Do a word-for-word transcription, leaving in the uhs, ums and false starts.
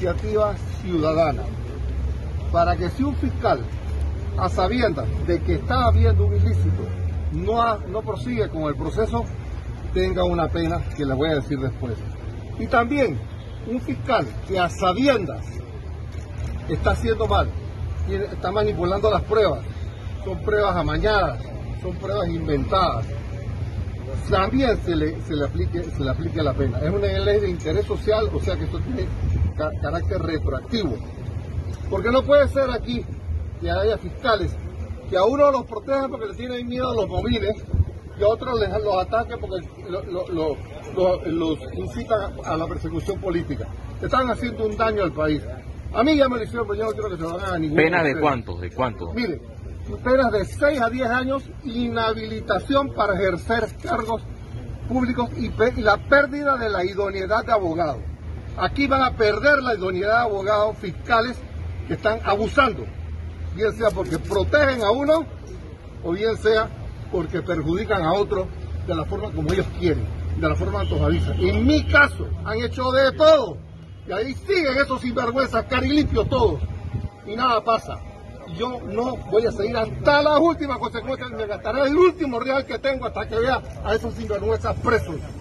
iniciativa ciudadana, para que si un fiscal, a sabiendas de que está habiendo un ilícito, no, ha, no prosigue con el proceso, tenga una pena que les voy a decir después. Y también un fiscal que a sabiendas está haciendo mal, está manipulando las pruebas, son pruebas amañadas, son pruebas inventadas, también se le, se le, aplique, se le aplique la pena. Es una ley de interés social, o sea que esto tiene ca carácter retroactivo. Porque no puede ser aquí que haya fiscales que a uno los protejan porque le tienen miedo a los bobines y a otros les, los ataquen porque lo, lo, lo, lo, los incitan a la persecución política. Están haciendo un daño al país. A mí ya me lo hicieron, pero yo no quiero que se lo hagan a ningún. ¿Pena de cuánto? ¿De cuánto? Mire, penas de seis a diez años, inhabilitación para ejercer cargos públicos y, y la pérdida de la idoneidad de abogado. Aquí van a perder la idoneidad de abogados fiscales que están abusando, bien sea porque protegen a uno o bien sea porque perjudican a otro de la forma como ellos quieren, de la forma antojadiza. En mi caso han hecho de todo y ahí siguen esos sinvergüenzas, carilimpios todos y nada pasa. Yo no voy a seguir hasta las últimas consecuencias, me gastaré el último real que tengo hasta que vea a esos sinvergüenzas presos.